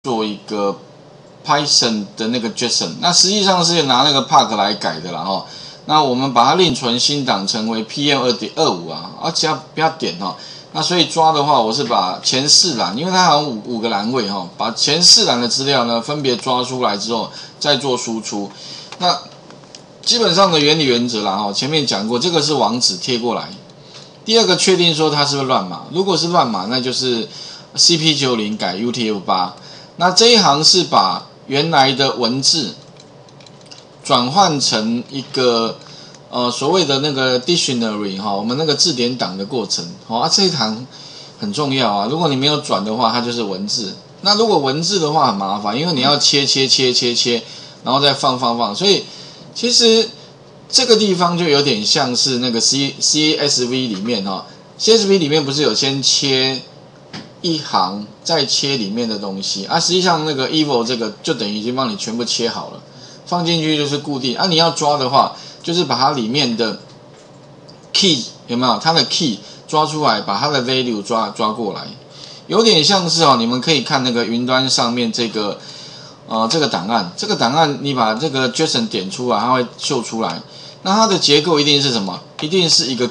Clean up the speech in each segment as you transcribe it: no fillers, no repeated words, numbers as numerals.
做一个 Python 的那个 JSON， 那实际上是拿那个 Park 来改的啦哈。那我们把它另存新档成为 PM2.25 啊，而且不要点哈。那所以抓的话，我是把前4栏，因为它好像五个栏位哈，把前4栏的资料呢分别抓出来之后再做输出。那基本上的原理原则啦哈，前面讲过，这个是网址贴过来。第二个确定说它是不是乱码，如果是乱码，那就是 CP90 改 UTF8。那这一行是把原来的文字转换成一个所谓的那个 dictionary 哈，我们那个字典档的过程。这一行很重要啊，如果你没有转的话，它就是文字。那如果文字的话很麻烦，因为你要切，然后再放，所以其实这个地方就有点像是那个 CSV 里面CSV 里面不是有先切一行再切里面的东西啊？实际上那个 Evo 这个就等于已经帮你全部切好了，放进去就是固定啊。你要抓的话，就是把它里面的 key 有没有它的 key 抓出来，把它的 value 抓过来，有点像是你们可以看那个云端上面这个档案，这个档案你把这个 JSON 点出来，它会秀出来。那它的结构一定是什么？一定是一个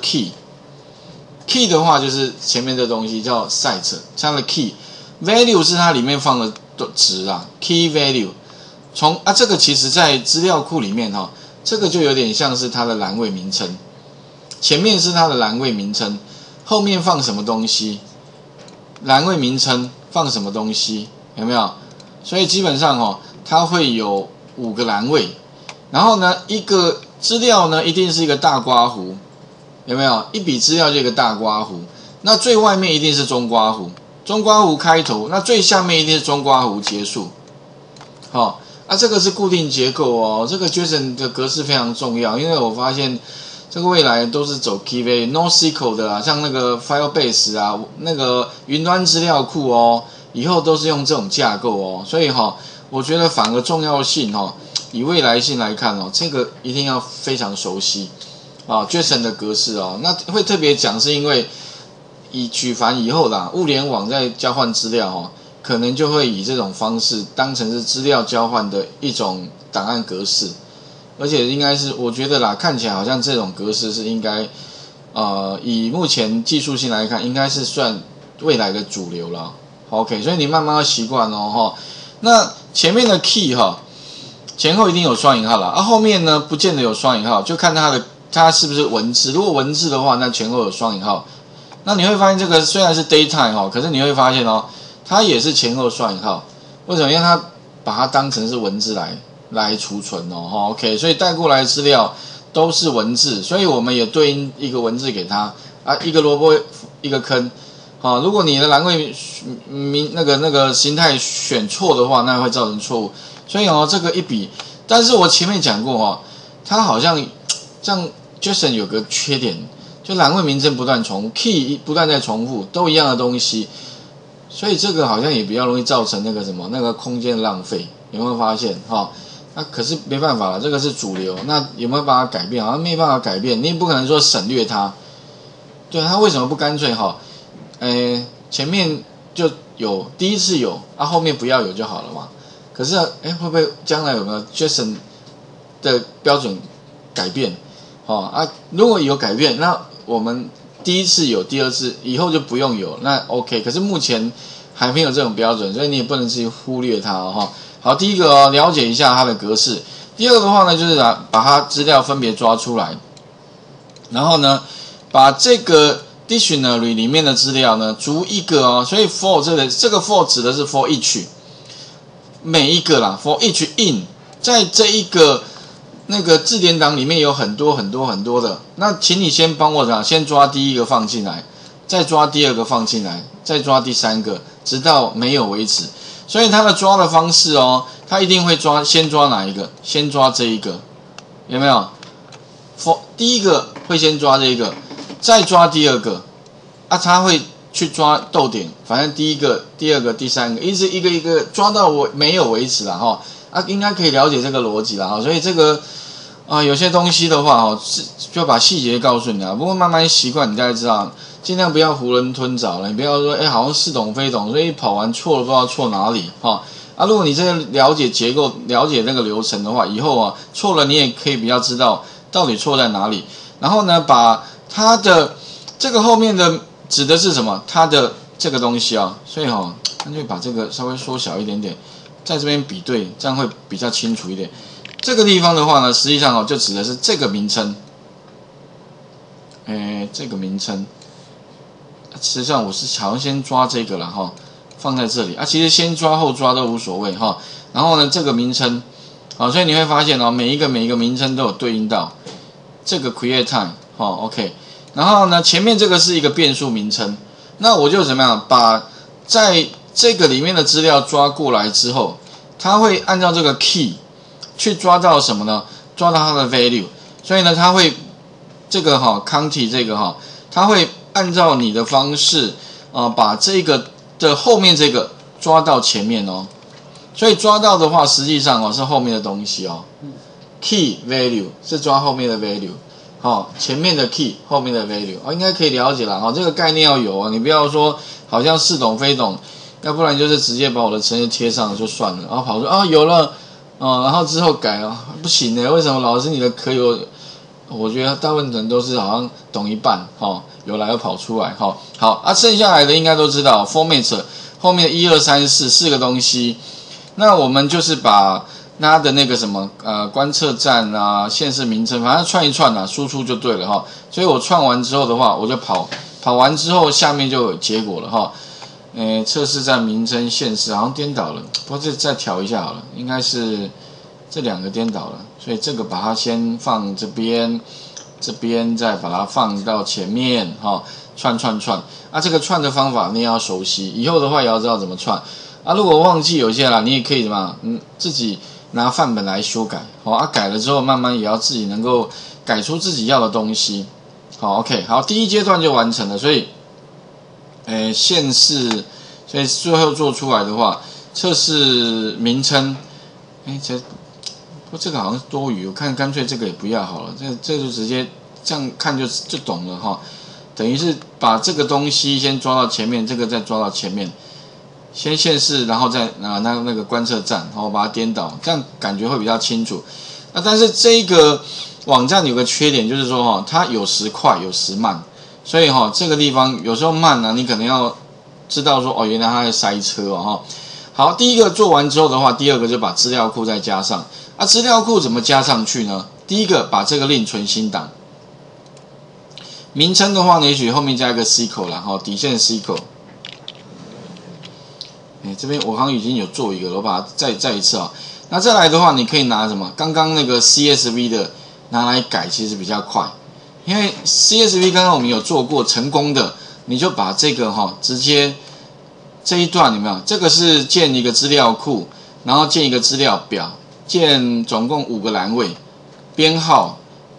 key。key 的话就是前面的东西叫 site， 它的 key。value 是它里面放的值啊 ，key value。这个其实在资料库里面这个就有点像是它的栏位名称。前面是它的栏位名称，后面放什么东西？栏位名称放什么东西？有没有？所以基本上它会有5个栏位，然后呢，一个资料呢一定是一个大括弧，有没有？一笔资料就一个大括弧，那最外面一定是中括弧，中括弧开头，那最下面一定是中括弧结束。这个是固定结构这个 JSON 的格式非常重要，因为我发现这个未来都是走 key value NoSQL 的像那个 Firebase 啊，那个云端资料库以后都是用这种架构所以我觉得反而重要性以未来性来看这个一定要非常熟悉JSON 的格式那会特别讲是因为举凡以后啦，物联网在交换资料可能就会以这种方式当成是资料交换的一种档案格式，而且应该是我觉得啦，看起来好像这种格式是应该以目前技术性来看，应该是算未来的主流了。OK， 所以你慢慢要习惯那前面的 key 前后一定有双引号啦，后面呢不见得有双引号，就看它是不是文字。如果文字的话，那前后有双引号。那你会发现这个虽然是 daytime 可是你会发现它也是前后双引号。为什么？因为它把它当成是文字来储存OK， 所以带过来的资料都是文字，所以我们也对应一个文字给它一个萝卜一个坑。如果你的栏位那个形态选错的话，那会造成错误。所以这个一笔，但是我前面讲过它好像这样 JSON 有个缺点，就栏位名称不断重复 ，key 不断在重复，都一样的东西，所以这个好像也比较容易造成那个空间浪费。有没有发现那可是没办法了，这个是主流。那有没有办法改变？好像没办法改变，你也不可能说省略它。对，它为什么不干脆前面就有第一次有后面不要有就好了嘛。可是会不会将来有没有 JSON 的标准改变如果有改变，那我们第一次有，第二次以后就不用有，那 OK。可是目前还没有这种标准，所以你也不能去忽略它好，第一个了解一下它的格式。第二个的话呢，就是把它资料分别抓出来，然后呢，把这个 dictionary 里面的资料呢，逐一个所以 for 这个 for 指的是 for each 每一个啦 ，for each in 在这一个那个字典档里面有很多的，那请你先帮我先抓第一个放进来，再抓第二个放进来，再抓第三个，直到没有为止。所以它的抓的方式它一定会先抓哪一个？先抓这一个，有没有？第一个会先抓这一个，再抓第二个，它会去抓逗点，反正第一个、第二个、第三个，一直一个一个抓到没有为止啦应该可以了解这个逻辑啦所以这个有些东西的话就把细节告诉你不过慢慢习惯，你大概知道，尽量不要囫囵吞枣了，你不要说好像似懂非懂，所以跑完错了不知道错哪里啊，如果你真的了解结构、了解那个流程的话，以后啊错了你也可以比较知道到底错在哪里。然后呢，把它的这个后面的指的是什么？它的这个东西啊，所以干脆把这个稍微缩小一点点，在这边比对，这样会比较清楚一点。这个地方的话呢，实际上就指的是这个名称，这个名称。实际上我是好像先抓这个了哈，放在这里啊。其实先抓后抓都无所谓哈。然后呢，这个名称，所以你会发现每一个名称都有对应到这个 create time OK。然后呢，前面这个是一个变数名称，那我就怎么样把在这个里面的资料抓过来之后，它会按照这个 key 去抓到什么呢？抓到它的 value。所以呢，它会这个county 这个它会按照你的方式把这个的后面这个抓到前面所以抓到的话，实际上是后面的东西key value 是抓后面的 value。前面的 key， 后面的 value， 应该可以了解了这个概念要有你不要说好像似懂非懂，要不然就是直接把我的程式贴上就算了，然后跑出有了，然后之后改不行为什么老师你的可以？我觉得大部分人都是好像懂一半有来又跑出来好剩下来的应该都知道 format 后面1、2、3、4个东西，那我们就是把它的那个什么观测站啊、县市名称，反正串一串输出就对了所以我串完之后的话，我就跑完之后，下面就有结果了测试站名称、县市好像颠倒了，不过再调一下好了，应该是这两个颠倒了，所以这个把它先放这边，这边再把它放到前面串这个串的方法你也要熟悉，以后的话也要知道怎么串如果忘记有些你也可以自己拿范本来修改改了之后慢慢也要自己能够改出自己要的东西OK 好，第一阶段就完成了，所以县市，所以最后做出来的话，测试名称这个好像是多余，我看干脆这个也不要好了，这就直接这样看就懂了等于是把这个东西先抓到前面，这个再抓到前面，先县市，然后再拿那个观测站，然后把它颠倒，这样感觉会比较清楚。那但是这个网站有个缺点，就是说它有时快有时慢，所以这个地方有时候慢你可能要知道说原来它在塞车好，第一个做完之后的话，第二个就把资料库再加上资料库怎么加上去呢？第一个把这个另存新档，名称的话呢，也许后面加一个 SQL 啦底线 SQL。这边我好像已经有做一个了，我把它再一次那再来的话，你可以拿什么？刚刚那个 CSV 的拿来改，其实比较快，因为 CSV 刚刚我们有做过成功的，你就把这个直接这一段有没有？这个是建一个资料库，然后建一个资料表，建总共5个栏位，编号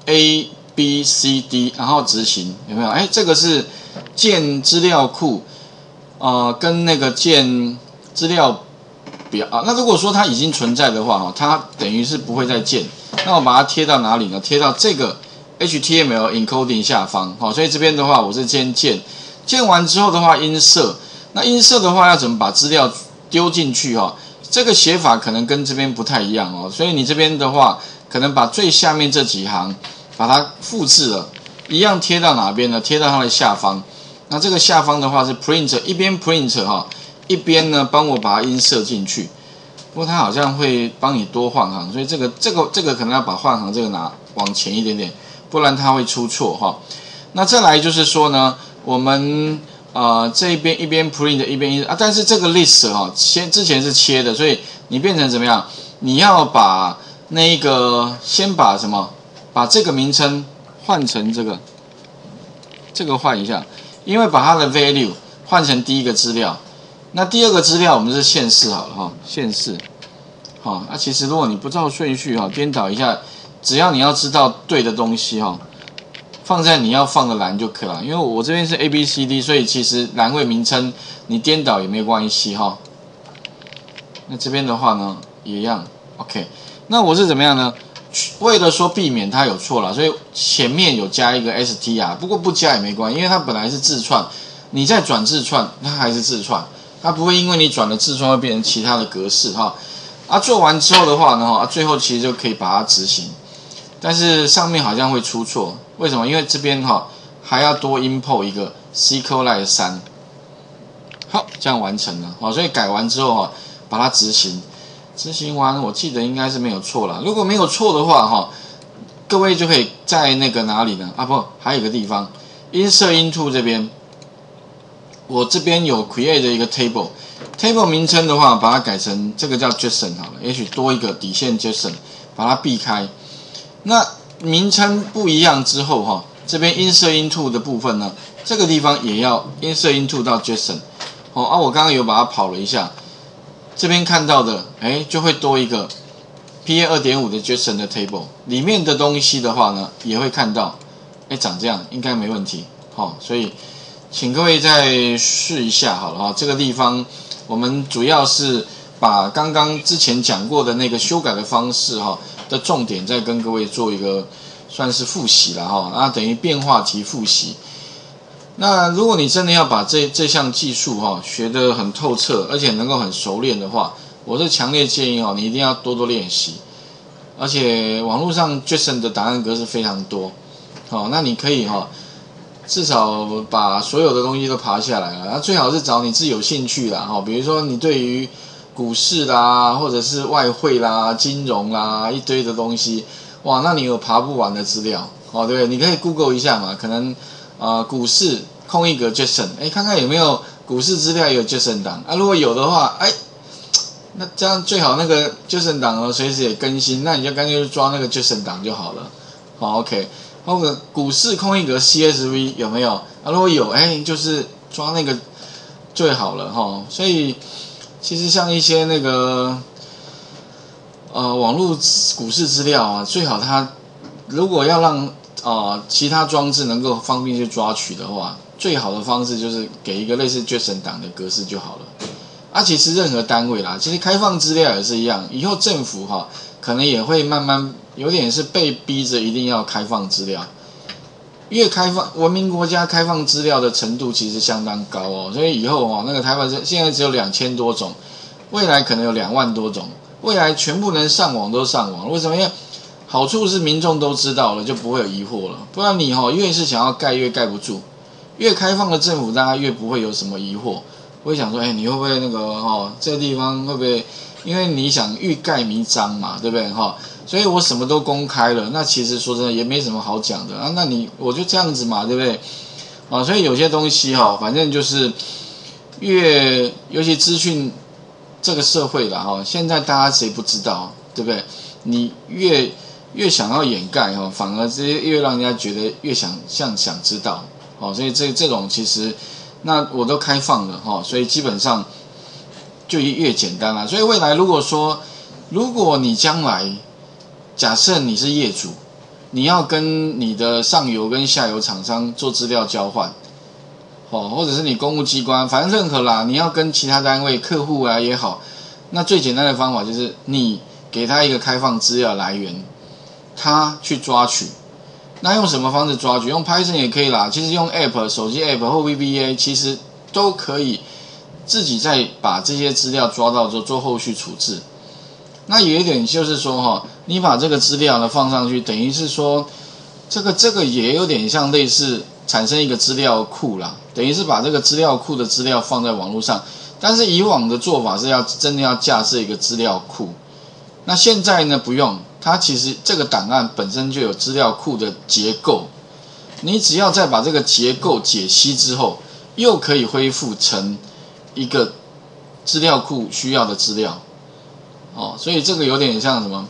A、B、C、D， 然后执行有没有？这个是建资料库跟那个建资料表那如果说它已经存在的话它等于是不会再建。那我把它贴到哪里呢？贴到这个 HTML encoding 下方所以这边的话我是先建完之后的话insert，那insert的话要怎么把资料丢进去这个写法可能跟这边不太一样所以你这边的话可能把最下面这几行把它复制了，一样贴到哪边呢？贴到它的下方。那这个下方的话是 print， 一边 print 一边呢帮我把它insert进去。不过它好像会帮你多换行，所以这个可能要把换行这个拿往前一点点，不然它会出错那再来就是说呢，我们这一边一边 print 一边但是这个 list 之前是切的，所以你变成怎么样？你要把那个先把什么？把这个名称换成这个换一下，因为把它的 value 换成第一个资料，那第二个资料我们是县市好了县市其实如果你不照顺序颠倒一下，只要你要知道对的东西放在你要放的栏就可以了。因为我这边是 ABCD， 所以其实栏位名称你颠倒也没关系那这边的话呢也一样 OK。那我是怎么样呢？为了说避免它有错了，所以前面有加一个 str， 不过不加也没关系，因为它本来是字串，你再转字串它还是字串它不会因为你转了痔疮会变成其他的格式哈。做完之后的话呢，最后其实就可以把它执行，但是上面好像会出错，为什么？因为这边还要多 import 一个 SQLite 3，好，这样完成了，所以改完之后把它执行，执行完我记得应该是没有错啦，如果没有错的话各位就可以在那个哪里呢？不，还有一个地方 insert into 这边，我这边有 create 的一个 table 名称的话，把它改成这个叫 JSON 好了，也许多一个底线 JSON， 把它避开。那名称不一样之后这边 insert into 的部分呢，这个地方也要 insert into 到 JSON。我刚刚有把它跑了一下，这边看到的，就会多一个 PA 2.5 的 JSON 的 table， 里面的东西的话呢，也会看到，长这样应该没问题。所以请各位再试一下好了这个地方。我们主要是把刚刚之前讲过的那个修改的方式的重点，再跟各位做一个算是复习啦等于变化题复习。那如果你真的要把这项技术学得很透彻，而且能够很熟练的话，我是强烈建议你一定要多多练习。而且网络上 JSON 的档案格式非常多，那你可以至少把所有的东西都爬下来了，那最好是找你自己有兴趣啦，比如说你对于股市啦，或者是外汇啦、金融啦一堆的东西，哇，那你有爬不完的资料，对不对？你可以 Google 一下嘛，可能股市空一格 JSON， 看看有没有股市资料也有 JSON 档如果有的话，那这样最好那个 JSON 档随时也更新，那你就干脆抓那个 JSON 档就好了。OK。或者股市空一格 CSV 有没有如果有就是抓那个最好了所以其实像一些那个网络股市资料最好它如果要让其他装置能够方便去抓取的话，最好的方式就是给一个类似 JSON 档的格式就好了。其实任何单位啦，其实开放资料也是一样，以后政府可能也会慢慢有点是被逼着一定要开放资料，越开放文明国家开放资料的程度其实相当高所以以后那个台湾现在只有2000多种，未来可能有2万多种，未来全部能上网都上网。为什么？因为好处是民众都知道了，就不会有疑惑了。不然你越是想要盖越盖不住，越开放的政府大家越不会有什么疑惑。我会想说，你会不会那个这个地方会不会？因为你想欲盖弥彰嘛，对不对所以我什么都公开了，那其实说真的也没什么好讲的那我就这样子嘛，对不对所以有些东西反正就是尤其资讯这个社会啦现在大家谁不知道，对不对？你越想要掩盖反而这些越让人家觉得越想知道所以这种其实那我都开放了所以基本上就越简单啦。所以未来如果你将来假设你是业主，你要跟你的上游跟下游厂商做资料交换或者是你公务机关，反正任何啦，你要跟其他单位客户也好，那最简单的方法就是你给他一个开放资料来源，他去抓取。那用什么方式抓取？用 Python 也可以啦，其实用 App 手机 App 或 VBA 其实都可以自己再把这些资料抓到之后做后续处置。那有一点就是说你把这个资料呢放上去，等于是说这个也有点像类似产生一个资料库啦，等于是把这个资料库的资料放在网络上。但是以往的做法是真的要架设一个资料库，那现在呢不用，它其实这个档案本身就有资料库的结构，你只要再把这个结构解析之后，又可以恢复成一个资料库需要的资料所以这个有点像什么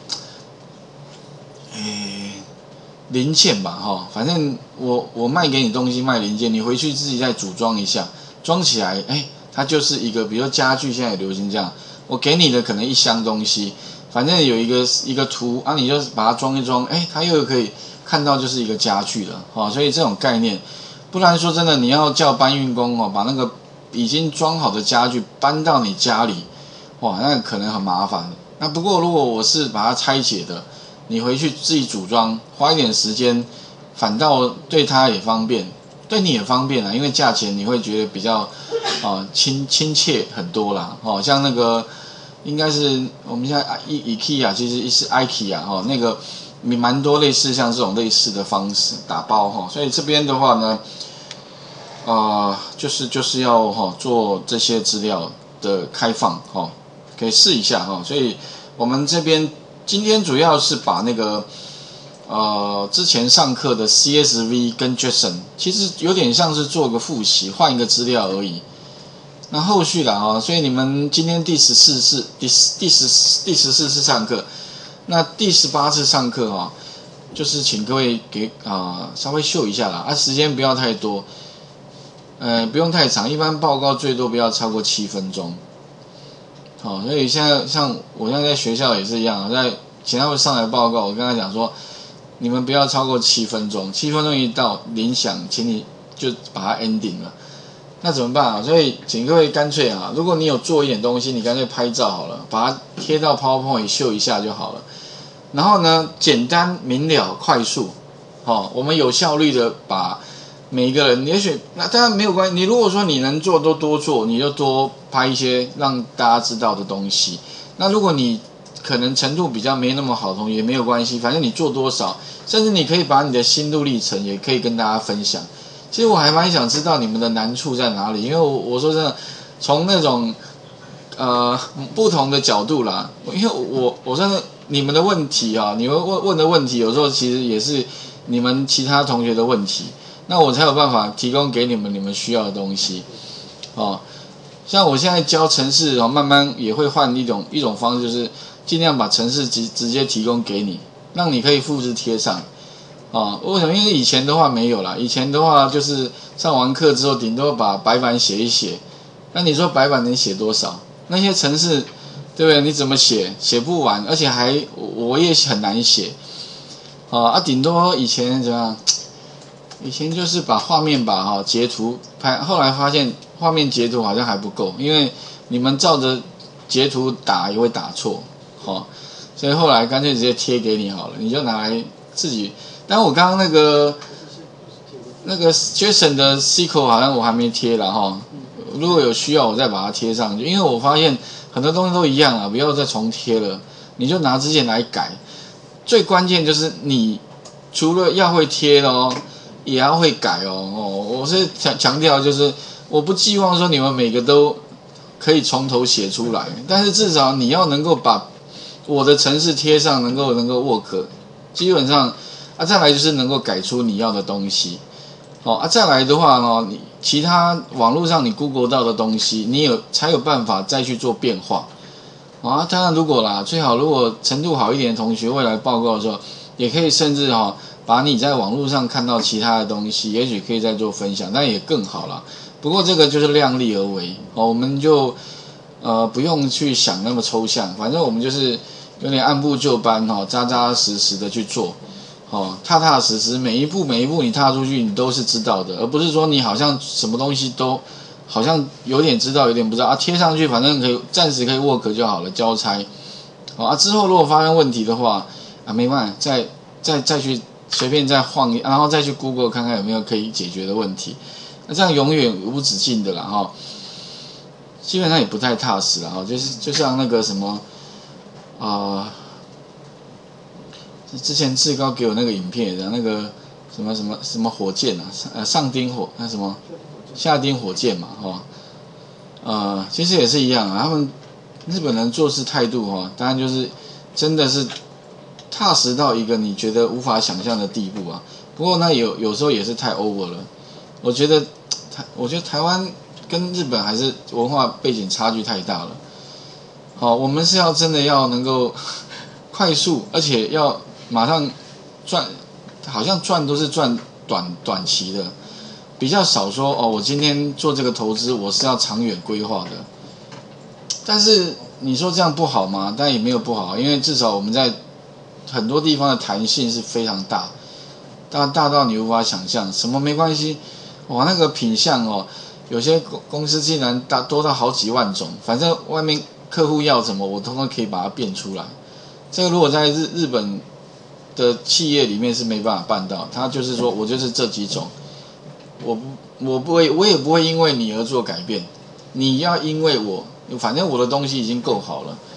零件吧反正我卖给你东西卖零件，你回去自己再组装一下，装起来它就是一个，比如说家具现在也流行这样，我给你的可能一箱东西，反正有一个图你就把它装一装，它又可以看到就是一个家具了所以这种概念，不然说真的你要叫搬运工把那个已经装好的家具搬到你家里，哇，那可能很麻烦。那不过如果我是把它拆解的，你回去自己组装，花一点时间，反倒对它也方便， 对你也方便啦，因为价钱你会觉得比较亲切很多啦。像那个应该是我们现在IKEA 其实是 IKEA 那个蛮多类似像这种类似的方式打包所以这边的话呢，就是要做这些资料的开放可以试一下所以我们这边今天主要是把那个之前上课的 CSV 跟 JSON 其实有点像是做个复习，换一个资料而已。那后续啦所以你们今天第14次上课，那第18次上课就是请各位给稍微秀一下啦，时间不要太多，不用太长，一般报告最多不要超过7分钟。所以现在像我现在在学校也是一样，在请他们上来报告，我跟他讲说，你们不要超过7分钟，7分钟一到铃响，请你就把它 ending 了。那怎么办所以请各位干脆如果你有做一点东西，你干脆拍照好了，把它贴到 PowerPoint 秀一下就好了。然后呢，简单明了快速，我们有效率的把每一个人，也许那当然没有关系。你如果说你能做都多做，你就多拍一些让大家知道的东西。那如果你可能程度比较没那么好的同学也没有关系，反正你做多少，甚至你可以把你的心路历程也可以跟大家分享。其实我还蛮想知道你们的难处在哪里，因为我说真的，从那种不同的角度啦，因为我真的你们的问题你们问的问题有时候其实也是你们其他同学的问题，那我才有办法提供给你们需要的东西像我现在教程式慢慢也会换一种方式，就是尽量把程式直接提供给你，让你可以复制贴上为什么？因为以前的话没有啦，以前的话就是上完课之后顶多把白板写一写，那你说白板能写多少？那些程式对不对？你怎么写不完，而且我也很难写顶多以前怎么样？以前就是把画面截图拍，后来发现画面截图好像还不够，因为你们照着截图打也会打错所以后来干脆直接贴给你好了，你就拿来自己。但我刚刚那个 JSON 的 SQL 好像我还没贴了如果有需要我再把它贴上去，因为我发现很多东西都一样了，不要再重贴了，你就拿之前来改。最关键就是你除了要会贴也要会改我是强调就是我不寄望说你们每个都可以从头写出来，但是至少你要能够把我的程式贴上，能够 work， 基本上再来就是能够改出你要的东西再来的话你其他网络上你 Google 到的东西，你才有办法再去做变化当然如果最好如果程度好一点的同学未来报告的时候，也可以甚至把你在网络上看到其他的东西，也许可以再做分享，但也更好啦。不过这个就是量力而为我们就不用去想那么抽象，反正我们就是有点按部就班扎扎实实的去做踏踏实实，每一步你踏出去你都是知道的，而不是说你好像什么东西都好像有点知道有点不知道贴上去反正可以暂时可以 work 就好了，交差之后如果发生问题的话没办法再去随便再晃然后再去 Google 看看有没有可以解决的问题，那这样永远无止境的啦基本上也不太踏实啦就像那个什么之前志高给我那个影片的那个什么火箭上丁火什么下丁火箭嘛其实也是一样他们日本人做事态度当然就是真的是踏实到一个你觉得无法想象的地步不过呢有时候也是太 over 了，我觉得台湾跟日本还是文化背景差距太大了我们是要真的要能够快速，而且要马上赚，好像赚都是赚短期的，比较少说我今天做这个投资我是要长远规划的。但是你说这样不好吗？但也没有不好，因为至少我们在很多地方的弹性是非常大，大到你无法想象。什么没关系，那个品项有些公司竟然多到好几万种，反正外面客户要什么我通通可以把它变出来。这个如果在日本的企业里面是没办法办到，他就是说我就是这几种我也不会因为你而做改变。你要因为我，反正我的东西已经够好了，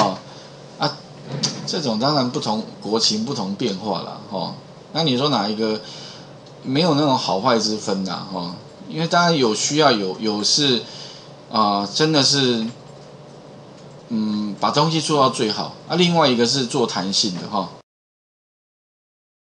这种当然不同国情不同变化啦，那你说哪一个没有那种好坏之分呐，因为当然有需要有是真的是把东西做到最好，另外一个是做弹性的